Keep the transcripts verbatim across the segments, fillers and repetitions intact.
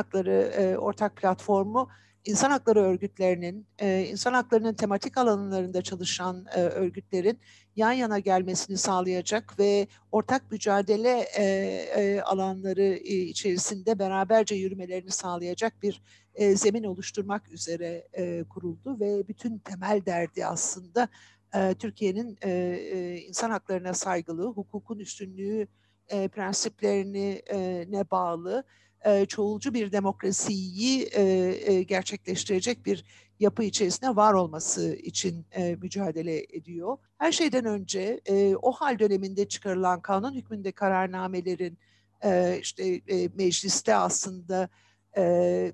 Hakları e, Ortak Platformu, insan hakları örgütlerinin, e, insan haklarının tematik alanlarında çalışan e, örgütlerin yan yana gelmesini sağlayacak ve ortak mücadele e, e, alanları e, içerisinde beraberce yürümelerini sağlayacak bir e, zemin oluşturmak üzere e, kuruldu ve bütün temel derdi aslında e, Türkiye'nin e, e, insan haklarına saygılı, hukukun üstünlüğü e, prensiplerine e, bağlı, e, çoğulcu bir demokrasiyi e, e, gerçekleştirecek bir yapı içerisinde var olması için e, mücadele ediyor. Her şeyden önce e, o hal döneminde çıkarılan kanun hükmünde kararnamelerin e, işte e, mecliste aslında e,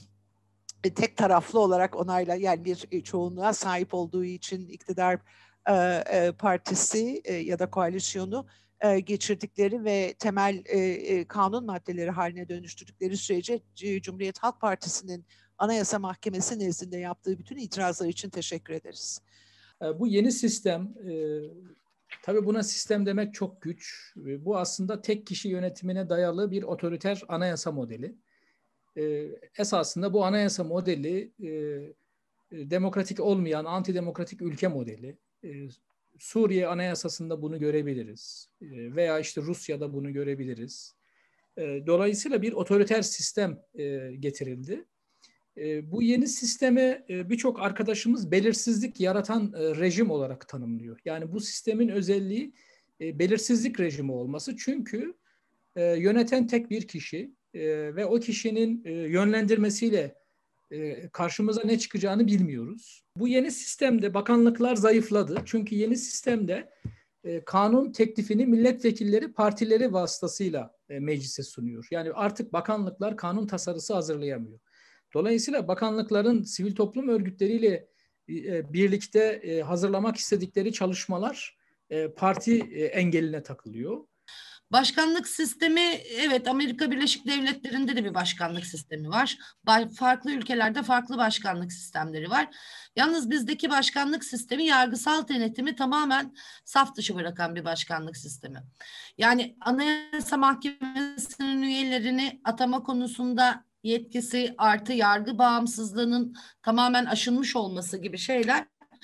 tek taraflı olarak onayla, yani bir çoğunluğa sahip olduğu için iktidar e, e, partisi e, ya da koalisyonu e, geçirdikleri ve temel e, e, kanun maddeleri haline dönüştürdükleri sürece Cumhuriyet Halk Partisi'nin Anayasa Mahkemesi nezdinde yaptığı bütün itirazlar için teşekkür ederiz. Bu yeni sistem, e, tabii buna sistem demek çok güç. Bu aslında tek kişi yönetimine dayalı bir otoriter anayasa modeli. E, esasında bu anayasa modeli e, demokratik olmayan antidemokratik ülke modeli. E, Suriye Anayasası'nda bunu görebiliriz. E, veya işte Rusya'da bunu görebiliriz. E, dolayısıyla bir otoriter sistem e, getirildi. E, bu yeni sisteme e, birçok arkadaşımız belirsizlik yaratan e, rejim olarak tanımlıyor. Yani bu sistemin özelliği e, belirsizlik rejimi olması. Çünkü e, yöneten tek bir kişi e, ve o kişinin e, yönlendirmesiyle e, karşımıza ne çıkacağını bilmiyoruz. Bu yeni sistemde bakanlıklar zayıfladı. Çünkü yeni sistemde e, kanun teklifini milletvekilleri partileri vasıtasıyla e, meclise sunuyor. Yani artık bakanlıklar kanun tasarısı hazırlayamıyor. Dolayısıyla bakanlıkların sivil toplum örgütleriyle e, birlikte e, hazırlamak istedikleri çalışmalar e, parti e, engeline takılıyor. Başkanlık sistemi, evet, Amerika Birleşik Devletleri'nde de bir başkanlık sistemi var. Farklı ülkelerde farklı başkanlık sistemleri var. Yalnız bizdeki başkanlık sistemi yargısal denetimi tamamen saf dışı bırakan bir başkanlık sistemi. Yani Anayasa Mahkemesi'nin üyelerini atama konusunda yetkisi artı yargı bağımsızlığının tamamen aşılmış olması gibi şeyler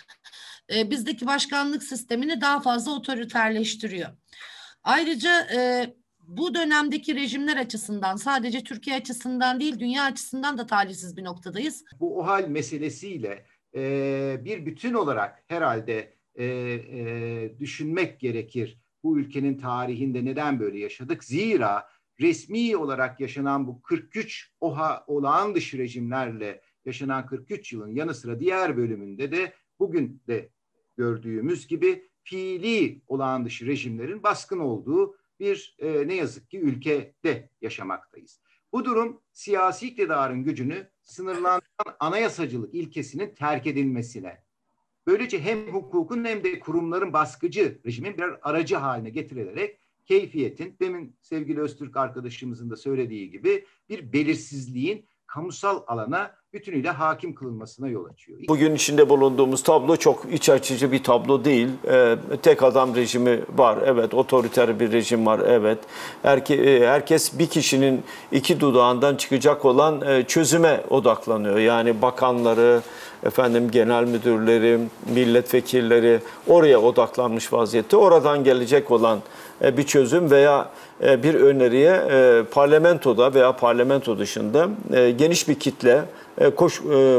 e, bizdeki başkanlık sistemini daha fazla otoriterleştiriyor. Ayrıca e, bu dönemdeki rejimler açısından, sadece Türkiye açısından değil, dünya açısından da talihsiz bir noktadayız. Bu OHAL meselesiyle e, bir bütün olarak herhalde e, e, düşünmek gerekir. Bu ülkenin tarihinde neden böyle yaşadık? Zira resmi olarak yaşanan bu kırk üç OHA olağan dışı rejimlerle yaşanan kırk üç yılın yanı sıra diğer bölümünde de bugün de gördüğümüz gibi fiili olağan dışı rejimlerin baskın olduğu bir e, ne yazık ki ülkede yaşamaktayız. Bu durum siyasi iktidarın gücünü sınırlandıran anayasacılık ilkesinin terk edilmesine, böylece hem hukukun hem de kurumların baskıcı rejimin birer aracı haline getirilerek keyfiyetin, demin sevgili Öztürk arkadaşımızın da söylediği gibi bir belirsizliğin kamusal alana bütünüyle hakim kılınmasına yol açıyor. Bugün içinde bulunduğumuz tablo çok iç açıcı bir tablo değil. Ee, tek adam rejimi var, evet. Otoriter bir rejim var, evet. Herke, herkes bir kişinin iki dudağından çıkacak olan çözüme odaklanıyor. Yani bakanları, efendim genel müdürleri, milletvekilleri oraya odaklanmış vaziyette. Oradan gelecek olan bir çözüm veya bir öneriye parlamentoda veya parlamento dışında geniş bir kitle koş,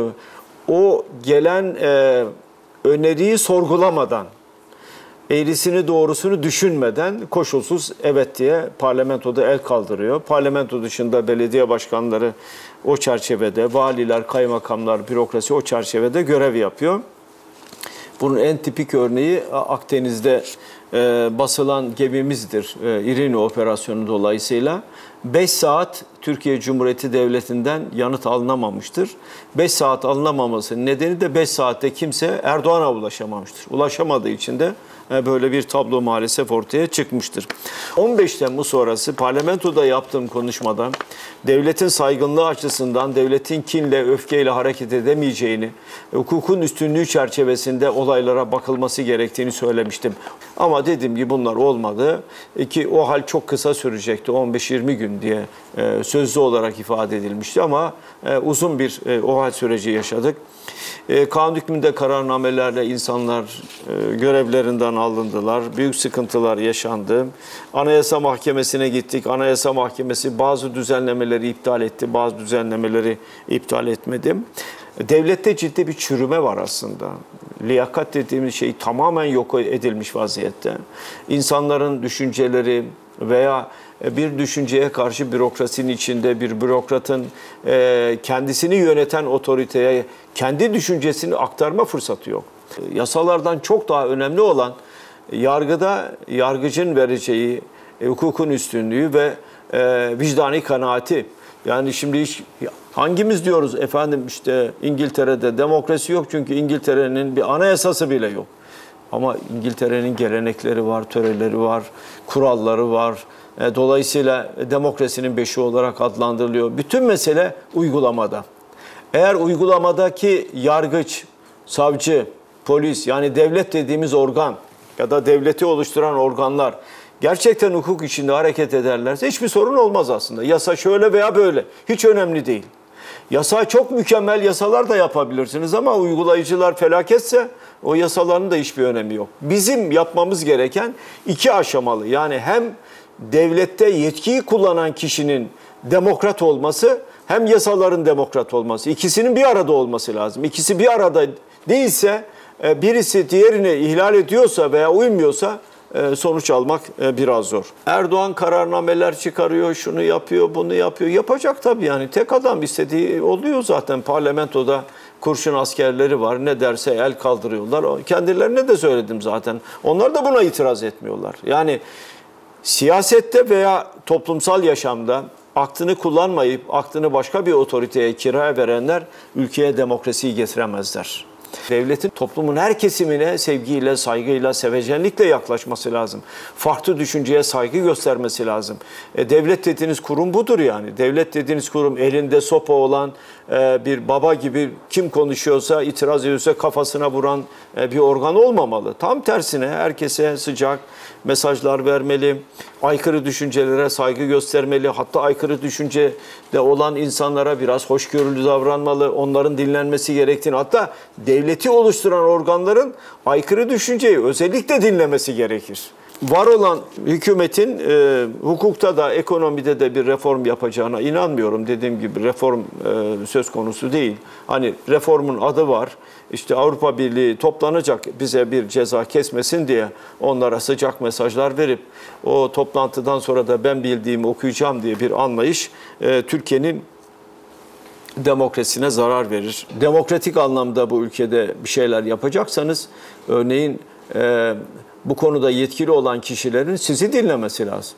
o gelen öneriyi sorgulamadan, eğrisini doğrusunu düşünmeden koşulsuz evet diye parlamentoda el kaldırıyor. Parlamento dışında belediye başkanları o çerçevede, valiler, kaymakamlar, bürokrasi o çerçevede görev yapıyor. Bunun en tipik örneği Akdeniz'de e, basılan gemimizdir. E, İrini operasyonu dolayısıyla. beş saat Türkiye Cumhuriyeti Devleti'nden yanıt alınamamıştır. beş saat alınamamasının nedeni de beş saatte kimse Erdoğan'a ulaşamamıştır. Ulaşamadığı için de e, böyle bir tablo maalesef ortaya çıkmıştır. on beş Temmuz sonrası parlamentoda yaptığım konuşmada devletin saygınlığı açısından devletin kinle, öfkeyle hareket edemeyeceğini, hukukun üstünlüğü çerçevesinde olaylara bakılması gerektiğini söylemiştim. Ama dediğim gibi bunlar olmadı ki o hal çok kısa sürecekti, on beş yirmi gün diye sözlü olarak ifade edilmişti ama uzun bir o hal süreci yaşadık. Kanun hükmünde kararnamelerle insanlar görevlerinden alındılar. Büyük sıkıntılar yaşandı. Anayasa Mahkemesi'ne gittik. Anayasa Mahkemesi bazı düzenlemeleri iptal etti, bazı düzenlemeleri iptal etmedi. Devlette ciddi bir çürüme var aslında. Liyakat dediğimiz şey tamamen yok edilmiş vaziyette. İnsanların düşünceleri veya bir düşünceye karşı bürokrasinin içinde bir bürokratın kendisini yöneten otoriteye kendi düşüncesini aktarma fırsatı yok. Yasalardan çok daha önemli olan yargıda yargıcın vereceği hukukun üstünlüğü ve vicdani kanaati. Yani şimdi hiç, hangimiz diyoruz efendim işte İngiltere'de demokrasi yok çünkü İngiltere'nin bir anayasası bile yok. Ama İngiltere'nin gelenekleri var, töreleri var, kuralları var. Dolayısıyla demokrasinin beşiği olarak adlandırılıyor. Bütün mesele uygulamada. Eğer uygulamadaki yargıç, savcı, polis yani devlet dediğimiz organ ya da devleti oluşturan organlar gerçekten hukuk içinde hareket ederlerse hiçbir sorun olmaz aslında. Yasa şöyle veya böyle hiç önemli değil. Yasa çok mükemmel yasalar da yapabilirsiniz ama uygulayıcılar felaketse o yasaların da hiçbir önemi yok. Bizim yapmamız gereken iki aşamalı. Yani hem devlette yetkiyi kullanan kişinin demokrat olması hem yasaların demokrat olması. İkisinin bir arada olması lazım. İkisi bir arada değilse birisi diğerini ihlal ediyorsa veya uymuyorsa sonuç almak biraz zor. Erdoğan kararnameler çıkarıyor, şunu yapıyor, bunu yapıyor. Yapacak tabii yani. Tek adam istediği oluyor zaten. Parlamentoda kurşun askerleri var. Ne derse el kaldırıyorlar. Kendilerine de söyledim zaten. Onlar da buna itiraz etmiyorlar. Yani siyasette veya toplumsal yaşamda aklını kullanmayıp aklını başka bir otoriteye kiraya verenler ülkeye demokrasiyi getiremezler. Devletin toplumun her kesimine sevgiyle, saygıyla, sevecenlikle yaklaşması lazım. Farklı düşünceye saygı göstermesi lazım. E, devlet dediğiniz kurum budur yani. Devlet dediğiniz kurum elinde sopa olan e, bir baba gibi kim konuşuyorsa, itiraz ediyorsa kafasına vuran e, bir organ olmamalı. Tam tersine herkese sıcak mesajlar vermeli, aykırı düşüncelere saygı göstermeli, hatta aykırı düşüncede olan insanlara biraz hoşgörülü davranmalı, onların dinlenmesi gerektiğini, hatta devleti oluşturan organların aykırı düşünceyi özellikle dinlemesi gerekir. Var olan hükümetin e, hukukta da ekonomide de bir reform yapacağına inanmıyorum. Dediğim gibi reform e, söz konusu değil. Hani reformun adı var. İşte Avrupa Birliği toplanacak bize bir ceza kesmesin diye onlara sıcak mesajlar verip o toplantıdan sonra da ben bildiğimi okuyacağım diye bir anlayış e, Türkiye'nin demokrasisine zarar verir. Demokratik anlamda bu ülkede bir şeyler yapacaksanız örneğin e, bu konuda yetkili olan kişilerin sizi dinlemesi lazım.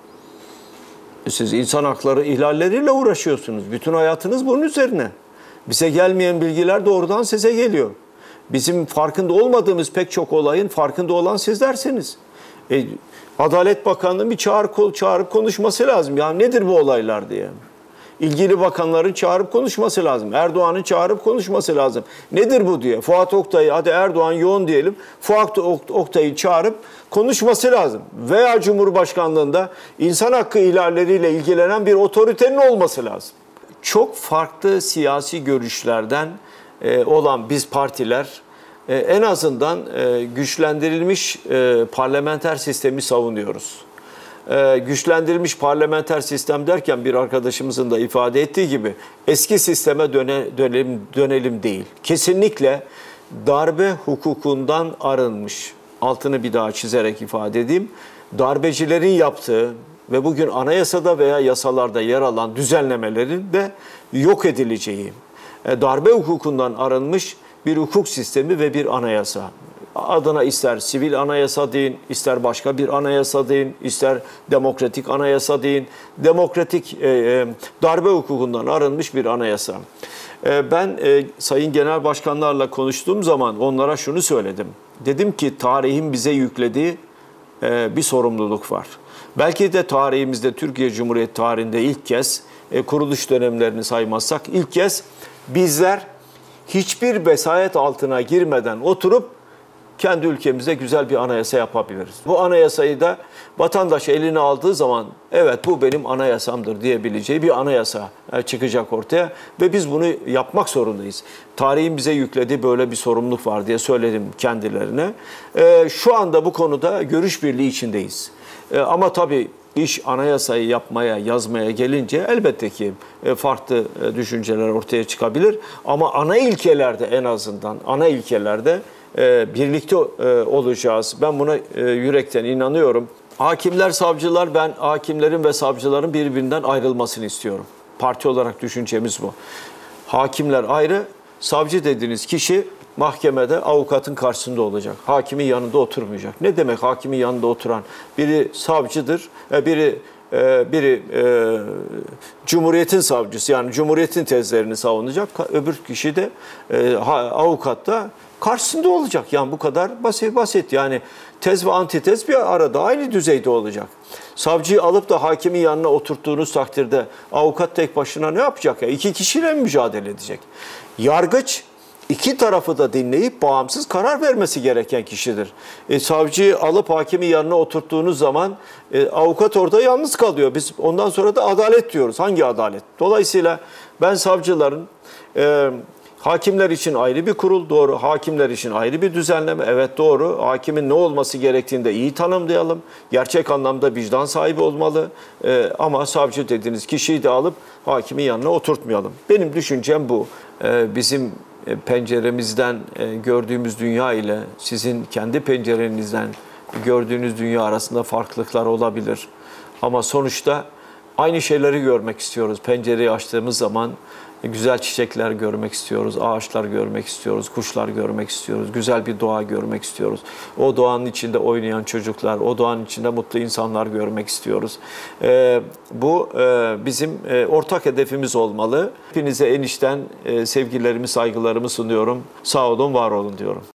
Siz insan hakları ihlalleriyle uğraşıyorsunuz. Bütün hayatınız bunun üzerine. Bize gelmeyen bilgiler doğrudan size geliyor. Bizim farkında olmadığımız pek çok olayın farkında olan sizlersiniz. E, Adalet Bakanlığı bir çağır, çağırıp konuşması lazım. Ya nedir bu olaylar diye. İlgili bakanların çağırıp konuşması lazım. Erdoğan'ın çağırıp konuşması lazım. Nedir bu diye. Fuat Oktay'ı, hadi Erdoğan yoğun diyelim. Fuat Oktay'ı çağırıp konuşması lazım. Veya Cumhurbaşkanlığında insan hakkı ihlalleriyle ilgilenen bir otoritenin olması lazım. Çok farklı siyasi görüşlerden olan biz partiler en azından güçlendirilmiş parlamenter sistemi savunuyoruz. Ee, güçlendirilmiş parlamenter sistem derken bir arkadaşımızın da ifade ettiği gibi eski sisteme döne, dönelim, dönelim değil. Kesinlikle darbe hukukundan arınmış, altını bir daha çizerek ifade edeyim, darbecilerin yaptığı ve bugün anayasada veya yasalarda yer alan düzenlemelerin de yok edileceği, e, darbe hukukundan arınmış bir hukuk sistemi ve bir anayasa. Adına ister sivil anayasa deyin, ister başka bir anayasa deyin, ister demokratik anayasa deyin. Demokratik e, e, darbe hukukundan arınmış bir anayasa. E, ben e, sayın genel başkanlarla konuştuğum zaman onlara şunu söyledim. Dedim ki tarihin bize yüklediği e, bir sorumluluk var. Belki de tarihimizde, Türkiye Cumhuriyeti tarihinde ilk kez e, kuruluş dönemlerini saymazsak ilk kez bizler hiçbir vesayet altına girmeden oturup kendi ülkemize güzel bir anayasa yapabiliriz. Bu anayasayı da vatandaş eline aldığı zaman evet bu benim anayasamdır diyebileceği bir anayasa çıkacak ortaya ve biz bunu yapmak zorundayız. Tarihin bize yüklediği böyle bir sorumluluk var diye söyledim kendilerine. Ee, şu anda bu konuda görüş birliği içindeyiz. Ee, ama tabii iş anayasayı yapmaya, yazmaya gelince elbette ki farklı düşünceler ortaya çıkabilir. Ama ana ilkelerde en azından, ana ilkelerde birlikte olacağız. Ben buna yürekten inanıyorum. Hakimler, savcılar, ben hakimlerin ve savcıların birbirinden ayrılmasını istiyorum. Parti olarak düşüncemiz bu. Hakimler ayrı, savcı dediğiniz kişi mahkemede avukatın karşısında olacak. Hakimin yanında oturmayacak. Ne demek hakimin yanında oturan? Biri savcıdır, biri biri e, Cumhuriyet'in savcısı, yani Cumhuriyet'in tezlerini savunacak. Öbür kişi de e, avukat da karşısında olacak. Yani bu kadar basit basit. Yani tez ve antitez bir arada aynı düzeyde olacak. Savcıyı alıp da hakimin yanına oturttuğunuz takdirde avukat tek başına ne yapacak? Ya? İki kişiyle mi mücadele edecek? Yargıç İki tarafı da dinleyip bağımsız karar vermesi gereken kişidir. E, savcıyı alıp hakimin yanına oturttuğunuz zaman e, avukat orada yalnız kalıyor. Biz ondan sonra da adalet diyoruz. Hangi adalet? Dolayısıyla ben savcıların e, hakimler için ayrı bir kurul, doğru. Hakimler için ayrı bir düzenleme, evet doğru. Hakimin ne olması gerektiğini de iyi tanımlayalım. Gerçek anlamda vicdan sahibi olmalı. E, ama savcı dediğiniz kişiyi de alıp hakimin yanına oturtmayalım. Benim düşüncem bu. E, bizim penceremizden gördüğümüz dünya ile sizin kendi pencerenizden gördüğünüz dünya arasında farklılıklar olabilir. Ama sonuçta aynı şeyleri görmek istiyoruz. Pencereyi açtığımız zaman güzel çiçekler görmek istiyoruz, ağaçlar görmek istiyoruz, kuşlar görmek istiyoruz, güzel bir doğa görmek istiyoruz. O doğanın içinde oynayan çocuklar, o doğanın içinde mutlu insanlar görmek istiyoruz. Ee, bu e, bizim e, ortak hedefimiz olmalı. Hepinize en içten e, sevgilerimi, saygılarımı sunuyorum. Sağ olun, var olun diyorum.